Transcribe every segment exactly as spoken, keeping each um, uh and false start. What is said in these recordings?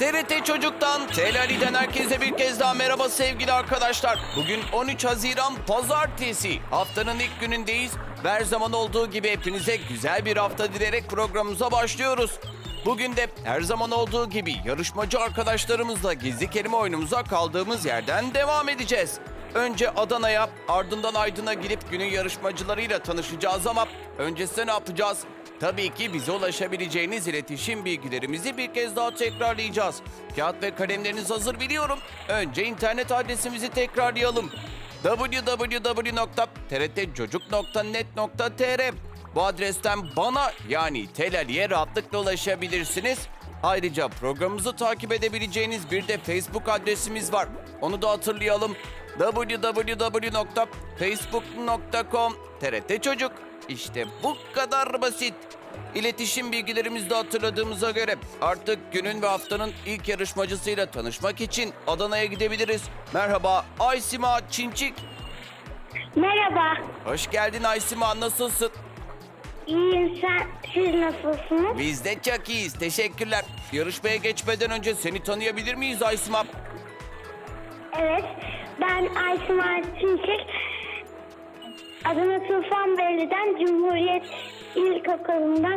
T R T Çocuk'tan, Telali'den herkese bir kez daha merhaba sevgili arkadaşlar. Bugün on üç Haziran Pazartesi. Haftanın ilk günündeyiz. Ve her zaman olduğu gibi hepinize güzel bir hafta dileyerek programımıza başlıyoruz. Bugün de her zaman olduğu gibi yarışmacı arkadaşlarımızla gizli kelime oyunumuza kaldığımız yerden devam edeceğiz. Önce Adana'ya, ardından Aydın'a gidip günün yarışmacılarıyla tanışacağız ama öncesinde ne yapacağız? Tabii ki bize ulaşabileceğiniz iletişim bilgilerimizi bir kez daha tekrarlayacağız. Kağıt ve kalemleriniz hazır biliyorum. Önce internet adresimizi tekrarlayalım. double-u double-u double-u nokta t r t çocuk nokta net nokta t r. Bu adresten bana yani Telali'ye rahatlıkla ulaşabilirsiniz. Ayrıca programımızı takip edebileceğiniz bir de Facebook adresimiz var. Onu da hatırlayalım. double-u double-u double-u nokta facebook nokta com T R T Çocuk. İşte bu kadar basit. İletişim bilgilerimizi de hatırladığımıza göre artık günün ve haftanın ilk yarışmacısıyla tanışmak için Adana'ya gidebiliriz. Merhaba Aysima Çinçik. Merhaba. Hoş geldin Aysima, nasılsın? İyiyim, sen, siz nasılsınız? Biz de çok iyiyiz, teşekkürler. Yarışmaya geçmeden önce seni tanıyabilir miyiz Aysima? Evet, ben Aysima Çinçik. Adana Tufanbeyli'den Cumhuriyet İlkokulu'ndan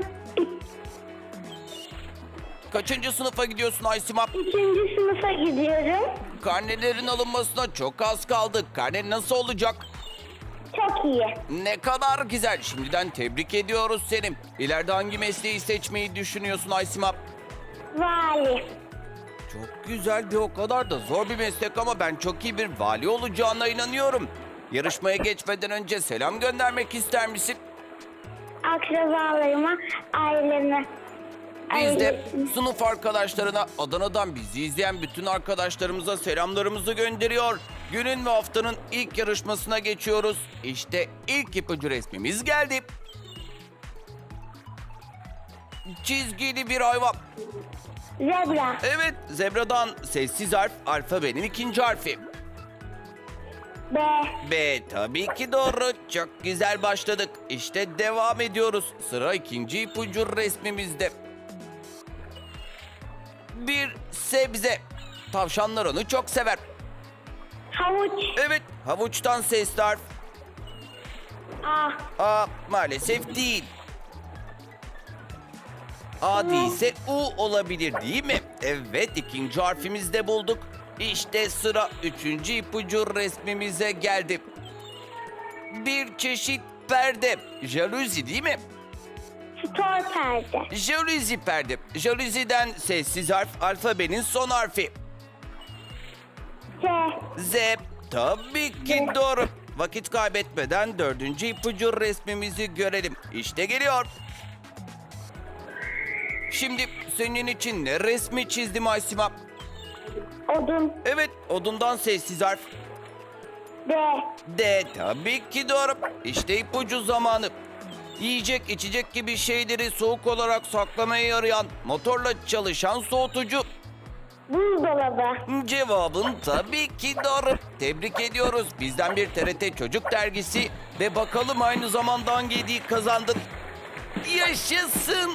Kaçıncı sınıfa gidiyorsun Aysima? ikinci sınıfa gidiyorum. Karnelerin alınmasına çok az kaldı. Karnen nasıl olacak? Çok iyi. Ne kadar güzel. Şimdiden tebrik ediyoruz seni. İleride hangi mesleği seçmeyi düşünüyorsun Aysima? Vali. Çok güzel bir o kadar da zor bir meslek ama ben çok iyi bir vali olacağına inanıyorum. Yarışmaya geçmeden önce selam göndermek ister misin? Akrabalarıma, aileme. Biz de ailesine. sınıf arkadaşlarına, Adana'dan bizi izleyen bütün arkadaşlarımıza selamlarımızı gönderiyor. Günün ve haftanın ilk yarışmasına geçiyoruz. İşte ilk ipucu resmimiz geldi. Çizgili bir hayvan. Zebra. Evet, zebradan sessiz harf alfabenin ikinci harfi. B. B tabii ki doğru. Çok güzel başladık. İşte devam ediyoruz. Sıra ikinci ipucu resmimizde. Bir sebze. Tavşanlar onu çok sever. Havuç. Evet, havuçtan sesli harf. A. A maalesef değil. A değilse U olabilir değil mi? Evet, ikinci harfimizi de bulduk. İşte sıra üçüncü ipucu resmimize geldi. Bir çeşit perde. Jaluzi değil mi? Stor perde. Jaluzi perde. Jaluziden sessiz harf alfabenin son harfi. Z. Z. Tabii ki doğru. Vakit kaybetmeden dördüncü ipucu resmimizi görelim. İşte geliyor. Şimdi senin için ne resmi çizdim Aysima? Odun. Evet, odundan sessiz harf. D. D tabii ki doğru. İşte ipucu zamanı. Yiyecek, içecek gibi şeyleri soğuk olarak saklamaya yarayan, motorla çalışan soğutucu. Buzdolabı. Cevabın tabii ki doğru. Tebrik ediyoruz. Bizden bir T R T Çocuk dergisi ve bakalım aynı zamanda hangi hediyeyi kazandın. Yaşasın.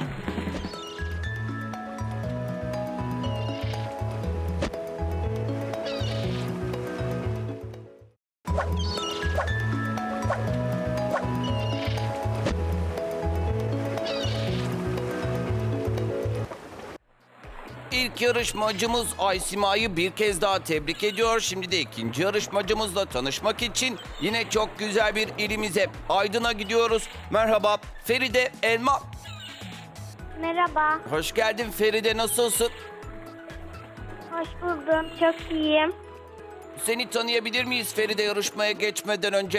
İlk yarışmacımız Aysima'yı bir kez daha tebrik ediyor. Şimdi de ikinci yarışmacımızla tanışmak için yine çok güzel bir ilimize, Aydın'a gidiyoruz. Merhaba Feride Elma. Merhaba. Hoş geldin Feride, nasılsın? Hoş buldum. Çok iyiyim. Seni tanıyabilir miyiz Feride yarışmaya geçmeden önce?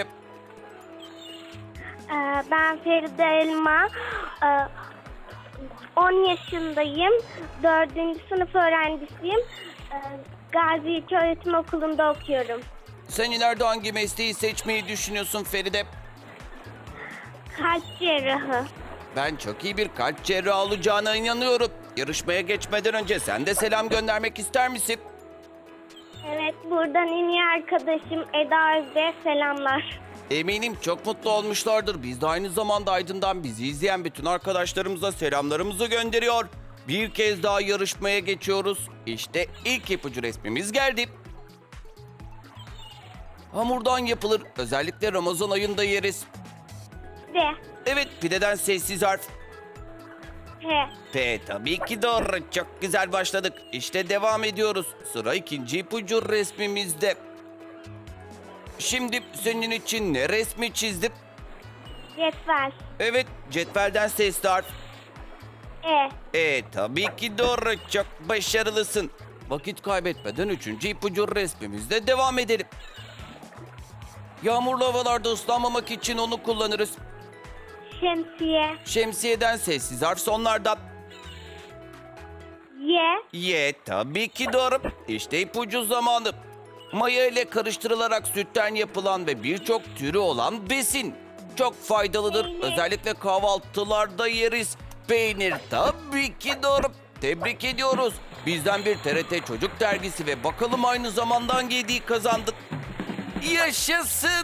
Ee, ben Feride Elma. Ee, on yaşındayım. dördüncü sınıf öğrencisiyim. Ee, Gazi İlköğretim Okulu'nda okuyorum. Sen ileride hangi mesleği seçmeyi düşünüyorsun Feride? Kalp cerrahı. Ben çok iyi bir kalp cerrahı olacağına inanıyorum. Yarışmaya geçmeden önce sen de selam göndermek ister misin? Evet, buradan en iyi arkadaşım Eda Özbey'e selamlar. Eminim çok mutlu olmuşlardır. Biz de aynı zamanda Aydın'dan bizi izleyen bütün arkadaşlarımıza selamlarımızı gönderiyor. Bir kez daha yarışmaya geçiyoruz. İşte ilk ipucu resmimiz geldi. Hamurdan yapılır. Özellikle Ramazan ayında yeriz. D. Evet, pideden sessiz harf. P. P tabii ki doğru. Çok güzel başladık. İşte devam ediyoruz. Sıra ikinci ipucu resmimizde. Şimdi senin için ne resmi çizdim? Cetvel. Evet, cetvelden sesli harf. E. E tabii ki doğru. Çok başarılısın. Vakit kaybetmeden üçüncü ipucu resmimizde devam edelim. Yağmurlu havalarda ıslanmamak için onu kullanırız. Şemsiye. Şemsiyeden sessiz harf sonlardan. Y. Ye tabii ki doğru. İşte ipucu zamanı. Maya ile karıştırılarak sütten yapılan ve birçok türü olan besin. Çok faydalıdır. Peynir. Özellikle kahvaltılarda yeriz. Peynir tabii ki doğru. Tebrik ediyoruz. Bizden bir T R T Çocuk Dergisi ve bakalım aynı zamanda hangi hediyeyi kazandık. Yaşasın.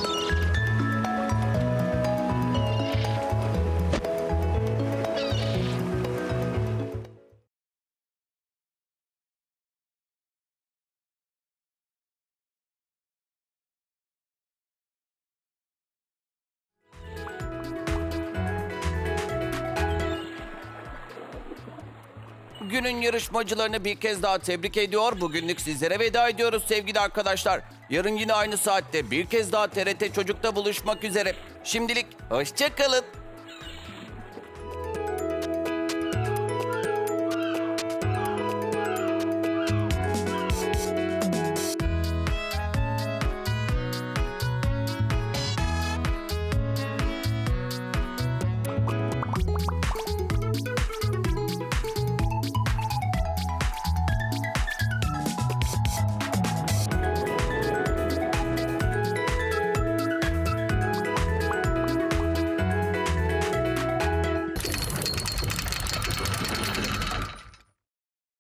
Günün yarışmacılarını bir kez daha tebrik ediyor. Bugünlük sizlere veda ediyoruz sevgili arkadaşlar. Yarın yine aynı saatte bir kez daha T R T Çocuk'ta buluşmak üzere. Şimdilik hoşça kalın.